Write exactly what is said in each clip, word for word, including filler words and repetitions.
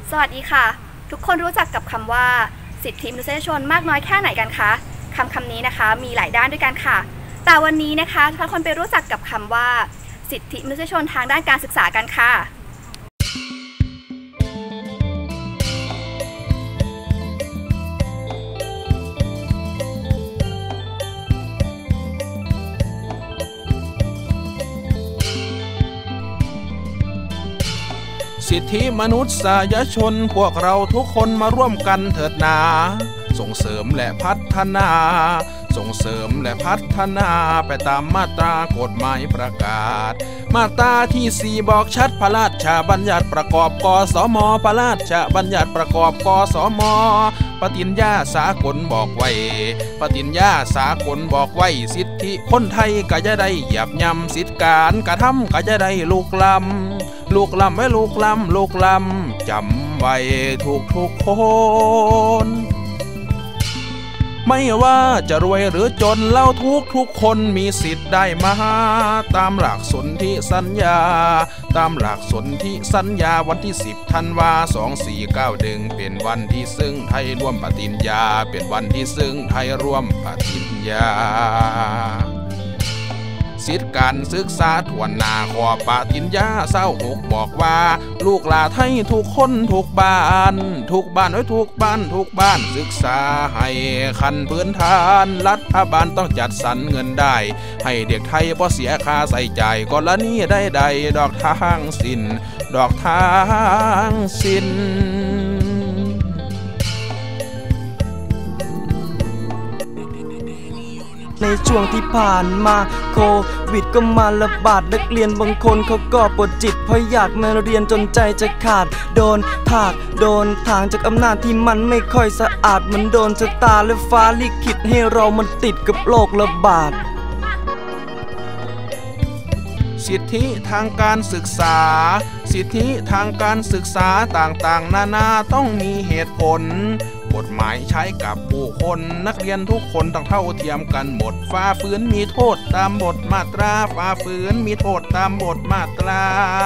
สวัสดีค่ะทุกคนรู้จักกับคำว่าสิทธิมนุษยชนมากน้อยแค่ไหนกันคะคำคำนี้นะคะมีหลายด้านด้วยกันค่ะแต่วันนี้นะคะทุกคนไปรู้จักกับคำว่าสิทธิมนุษยชนทางด้านการศึกษากันค่ะสิทธิมนุษยชนพวกเราทุกคนมาร่วมกันเถิดนาส่งเสริมและพัฒนาส่งเสริมและพัฒนาไปตามมาตรากฎหมายประกาศมาตราที่สี่บอกชัดพระราชบัญญัติประกอบกสมพระราชบัญญัติประกอบกสมปฏิญญาสากลบอกไว้ปฏิญญาสากลบอกไว้สิทธิคนไทยก็จะได้เหยียบย่ำสิทธิการกระทำก็จะได้ลูกล้ำลูกล้ำไว้ลูกล้ำลูกล้ำจำไว้ทุกทุกคนไม่ว่าจะรวยหรือจนเล่าทุกทุกคนมีสิทธิ์ได้มาตามหลักสนธิสัญญาตามหลักสนธิสัญญาวันที่สิบธันวาสองสี่เก้าหนึ่งเป็นวันที่ซึ่งไทยร่วมปฏิญญาเป็นวันที่ซึ่งไทยร่วมปฏิญญาสิทธิการศึกษาทวนนาขอปฏิญญาเศร้าหกบอกว่าลูกหลานไทยทุกคนทุกบ้านทุกบ้านไว้ทุกบ้านทุกบ้านศึกษาให้ขั้นพื้นฐานรัฐบาลต้องจัดสรรเงินได้ให้เด็กไทยพอเสียค่าใส่ใจกรณีได้ใดดอกทางสิ้นดอกทางสิ้นในช่วงที่ผ่านมาโควิดก็มาระบาดนักเรียนบางคนเขาก็ปวดจิตเพราะอยากมาเรียนจนใจจะขาดโดนถากโดนทางจากอำนาจที่มันไม่ค่อยสะอาดมันโดนชะตาและฟ้าลิขิตให้เรามันติดกับโรคระบาดสิทธิทางการศึกษาสิทธิทางการศึกษาต่างๆนานาต้องมีเหตุผลกฎหมายใช้กับผู้คนนักเรียนทุกคนต้องเท่าเทียมกันหมดฝ่าฝืนมีโทษตามบทมาตราฝ่าฝืนมีโทษตามบทมาตรา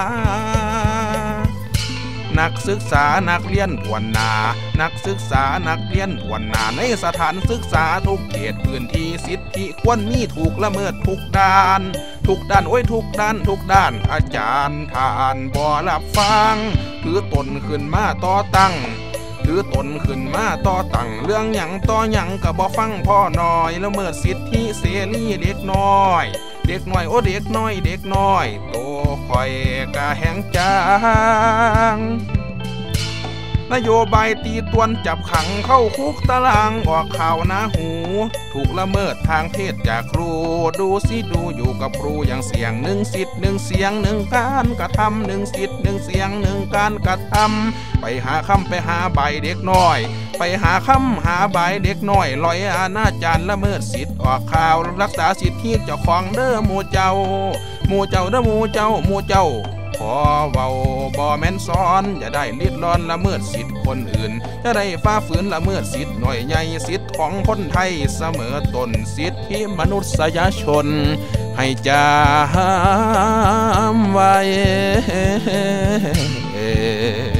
นักศึกษานักเรียนทวนนานักศึกษานักเรียนทวนนาในสถานศึกษาทุกเขตพื้นที่สิทธิควรมีถูกละเมิดทุกด้านทุกด้านโอ้ยทุกด้านทุกด้านอาจารย์ทานบ่รับฟังถือตนขึ้นมาต่อตั้งถือตนขึ้นมาต่อตั้งเรื่องหยังต่อหยังก็บ่ฟังพ่อน้อยละเมิดสิทธิเสรีเด็กน้อยเด็กน้อยโอ้เด็กน้อยเด็กน้อยโตคอยกะแหงจางนโยบายตีตวนจับขังเข้าคุกตารางออกข่าวหน้าหูถูกละเมิดทางเพศจากครูดูสิดูอยู่กับครูอย่างเสียงหนึ่งสิทธิ์หนึ่งเสียงหนึ่งการกระทำหนึ่งสิทธิ์หนึ่งเสียงหนึ่งการกระทำไปหาคำไปหาใบเด็กน้อยไปหาคำหาใบเด็กน้อยลอยอนาจารละเมิดสิทธิ์ออกข่าวรักษาสิทธิเจ้าของเด้อหมู่เจ้าหมู่เจ้าเด้อหมู่เจ้าหมู่เจ้าขอเว้าบ่แม่นซ้อนอย่าได้ลิดรอนละเมิดสิทธิ์คนอื่นอย่าได้ฝ่าฝืนละเมิดสิทธิ์หน่อยใหญ่สิทธิ์ของคนไทยเสมอต้นสิทธิมนุษยชนให้จำไว้